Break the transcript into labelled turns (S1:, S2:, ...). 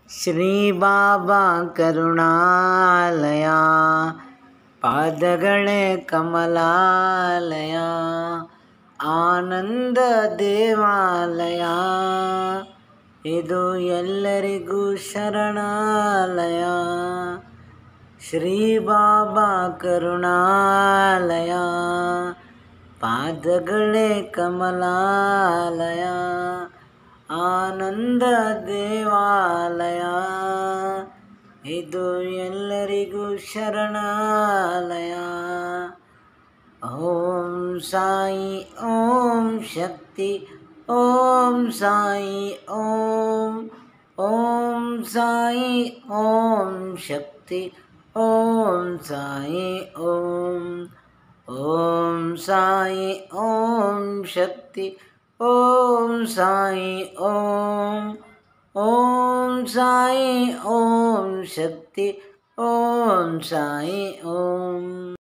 S1: ಶ್ರೀ ಬಾಬಾ ಕರುಣಾಲಯ, ಪಾದಗಳೇ ಕಮಲಾಲಯ, ಆನಂದ ದೇವಾಲಯ, ಇದು ಎಲ್ಲರಿಗೂ ಶರಣಾಲಯ. ಶ್ರೀ ಬಾಬಾ ಕರುಣಾಲಯ, ಪಾದಗಳೇ ಕಮಲಾಲಯ, ಆನಂದ ದೇವಾಲಯ, ಇದು ಎಲ್ಲರಿಗೂ ಶರಣಾಲಯ. ಓಂ ಸಾಯಿ ಓಂ ಶಕ್ತಿ, ಓಂ ಸಾಯಿ ಓಂ, ಓಂ ಸಾಯಿ ಓಂ ಶಕ್ತಿ, ಓಂ ಸಾಯಿ ಓಂ, ಓಂ ಸಾಯಿ ಓಂ ಶಕ್ತಿ, ಓಂ ಸಾಯಿ ಓಂ, ಓಂ ಸಾಯಿ ಓಂ ಶಕ್ತಿ, ಓಂ ಸಾಯಿ ಓಂ.